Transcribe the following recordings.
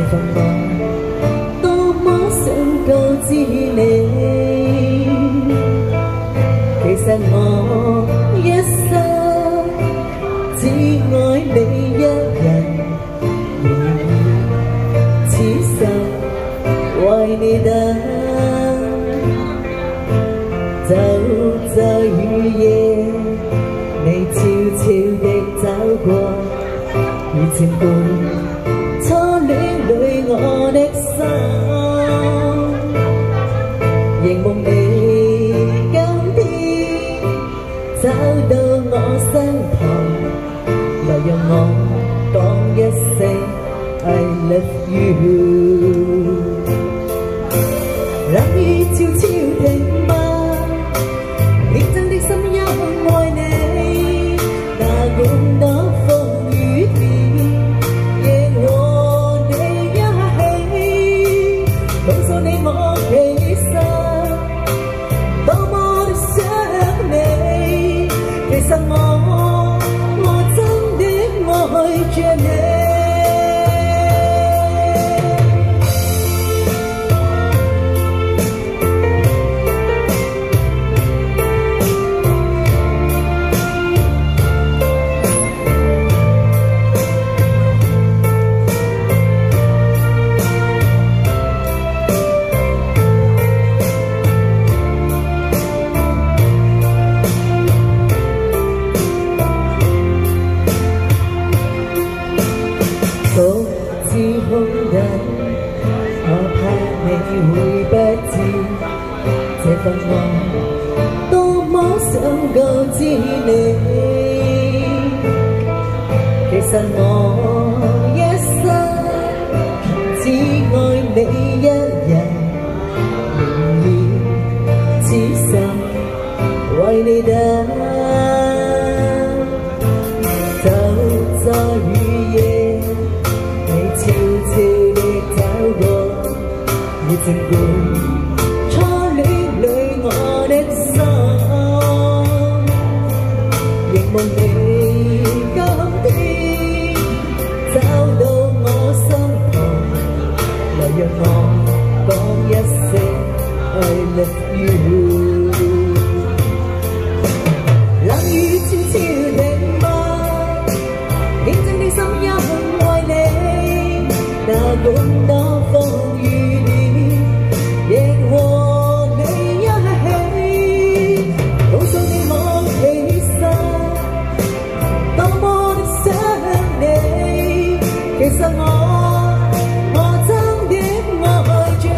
份愛，多麼想告知你，其實我一生只愛你一人，此生為你等，走在雨夜，你悄悄地走過，如前輩初戀裏我的心，凝望你今天走到我身旁，來讓我講一聲 I love you。 冷雨悄悄停吧，天真的心因愛你，哪管多風雨天，亦和你一起，告訴你我其實多麼的想你，其實我真的愛着你。獨自空忍，我怕你會不知這份愛多麼想告知你，其實我一生只愛你一人，寧願此生為你等，走在雨夜，悄悄地走過，如情輩初戀裏我的心，凝望你今天走到我身旁，來讓我講一聲 I love you。 冷雨悄悄停吧，天真的心因愛你，哪管多風雨天，亦和你一起，告訴你我其實多麼的想你，其實我真的愛着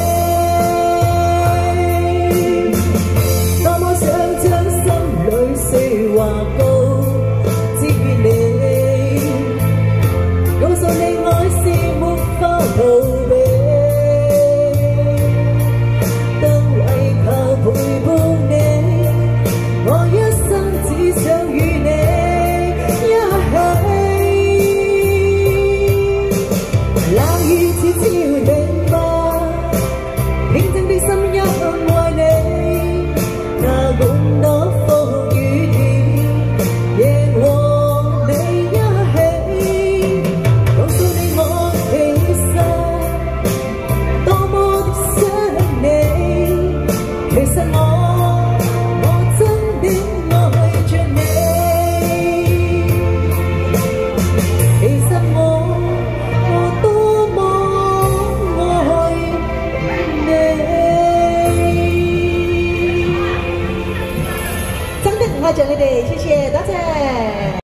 你，多麼想將心裏說話告知你，告訴你愛是沒法逃避，都為求陪伴你，我一生只想與你一起。冷雨悄悄停吧，天真的心因愛你，哪管多風雨天，亦和你一起，告訴你我其實多麼的想你，其實我